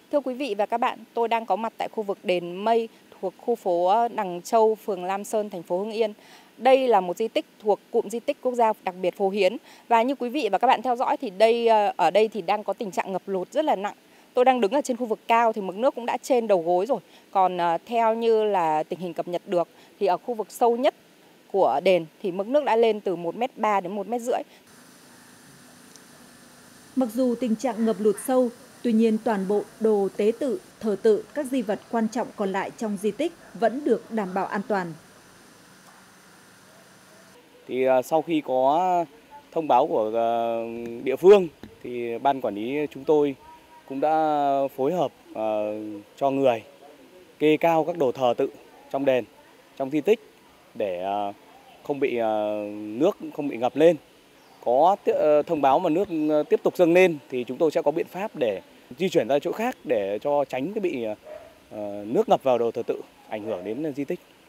Thưa quý vị và các bạn, tôi đang có mặt tại khu vực đền Mây thuộc khu phố Đằng Châu, phường Lam Sơn, thành phố Hưng Yên. Đây là một di tích thuộc cụm di tích quốc gia đặc biệt Phố Hiến. Và như quý vị và các bạn theo dõi thì ở đây thì đang có tình trạng ngập lụt rất là nặng. Tôi đang đứng ở trên khu vực cao thì mực nước cũng đã trên đầu gối rồi. Còn theo như là tình hình cập nhật được thì ở khu vực sâu nhất của đền thì mực nước đã lên từ 1,3 m đến 1,5 m. Mặc dù tình trạng ngập lụt sâu, tuy nhiên toàn bộ đồ tế tự, thờ tự, các di vật quan trọng còn lại trong di tích vẫn được đảm bảo an toàn. Thì sau khi có thông báo của địa phương thì ban quản lý chúng tôi cũng đã phối hợp cho người kê cao các đồ thờ tự trong đền, trong di tích để không bị nước không bị ngập lên. Có thông báo mà nước tiếp tục dâng lên thì chúng tôi sẽ có biện pháp để di chuyển ra chỗ khác để cho tránh cái bị nước ngập vào đồ thờ tự ảnh hưởng đến di tích.